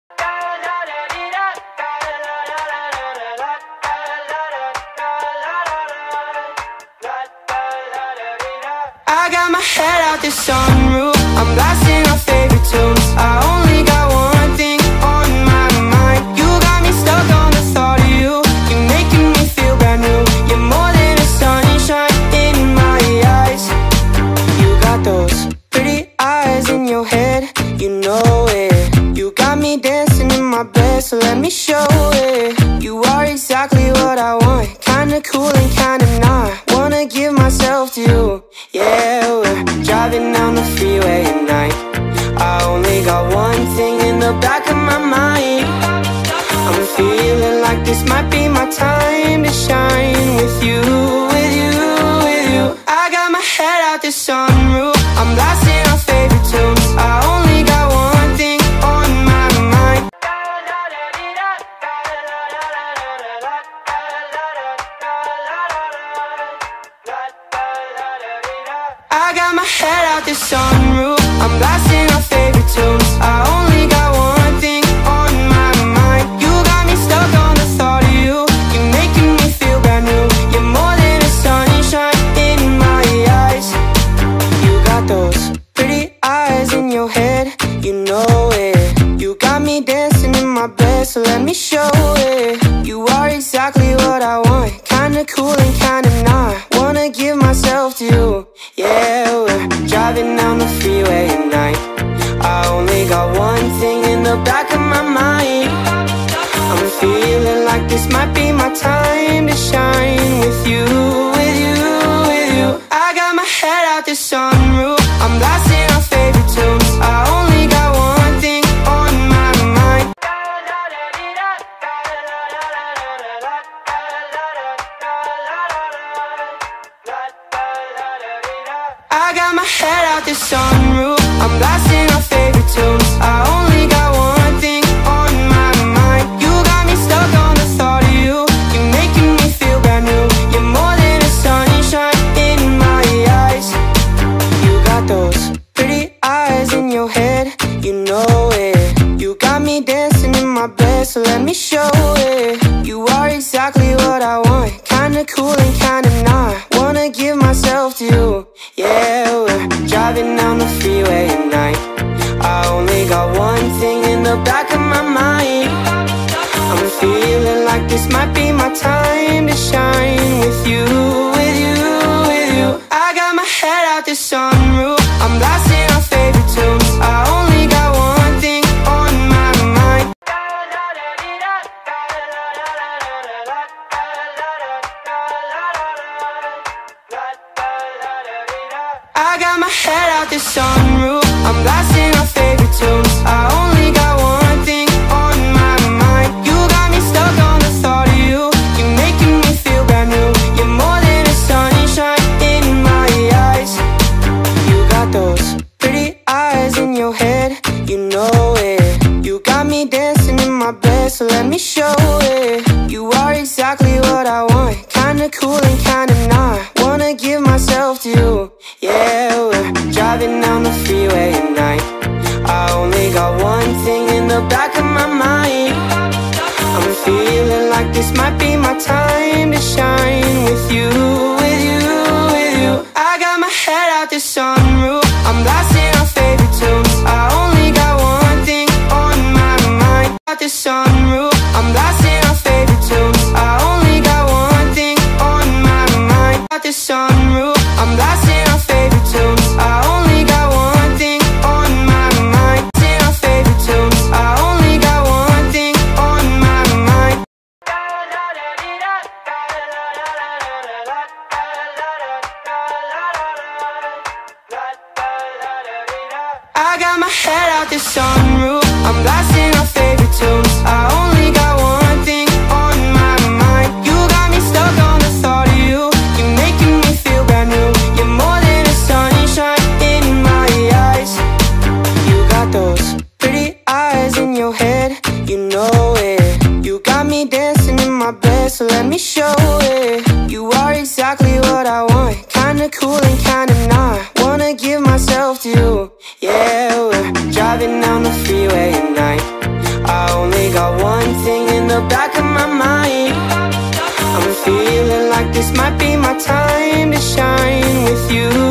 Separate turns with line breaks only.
I got my head out the sunroof, I'm blasting our favorite tunes. I only got one thing on my mind. You got me stuck on the thought of you. You're making me feel brand new. You're more than a sunshine in my eyes. You got those pretty eyes in your head, you know it. You got me dancing in my bed, so let me show it. You are exactly what I want, kinda cool and kinda not. Wanna give myself to you. Yeah, we're driving down the freeway at night. I only got one thing in the back of my mind. I'm feeling like this might be my time to shine with you, with you, with you. I got my head out the sunroof, I'm blasting our favorite tunes. I only got one thing on my mind. I got my head out the sunroof, I'm blasting our favorite tunes. I only got one thing on my mind. You got me stuck on the thought of you. You're making me feel brand new. You're more than a sunshine in my eyes. You got those pretty eyes in your head, you know it. You got me dancing in my bed, so let me show it. You are exactly what I want, kinda cool and kinda not. Wanna give myself to you. Yeah, we're driving down the freeway at night. I only got one thing in the back of my mind. I'm feeling like this might be my time to shine with you, with you, with you. I got my head out the sunroof, I'm blasting our favorite tunes. I only got one thing on my mind. I got my head out the sunroof, I'm blasting our favorite tunes. I only got one thing on my mind. You got me stuck on the thought of you. You're making me feel brand new. You're more than a sunshine in my eyes. You got those pretty eyes in your head, you know it. You got me dancing in my bed, so let me show it. You are exactly what I want, kinda cool and kinda not. Wanna give myself to you. Yeah, we're driving down the freeway at night. I only got one thing in the back of my mind. I'm feeling like this might be my time to shine with you, with you, with you. I got my head out the sunroof, I'm blasting our favorite tunes. I only got one thing on my mind. I got my head out the sunroof, I'm blasting our favorite tunes. I only got one thing on my mind. You got me stuck on the thought of you. You're making me feel brand new. You're more than a sunshine in my eyes. You got those pretty eyes in your head, you know it. You got me dancing in my bed, so let me show it. You are exactly what I want, kinda cool and kinda not. Wanna give myself to you. Yeah, we're driving down the freeway at night. I only got one thing in the back of my mind. I'm feeling like this might be my time to shine with you, with you, with you. I got my head out the sunroof, I'm blasting our favorite tunes. I only got one thing on my mind. Out the sunroof, I'm blasting our favorite tunes. I only got one thing on my mind. Out the sunroof, I'm blasting our favorite tunes. I only got one thing on my mind. Blasting our favorite tunes. I only got one thing on my mind. I got my head out the sunroof, I'm blasting our favorite tunes. I only got one thing on my mind. You got me stuck on the thought of you. You're making me feel brand new. You're more than a sunshine in my eyes. You got those pretty eyes in your head, you know it. You got me dancing in my bed, so let me show it. You are exactly what I want, kinda cool and kinda not. Wanna give myself to you. Yeah, we're driving down the freeway at night. I This might be my time to shine with you.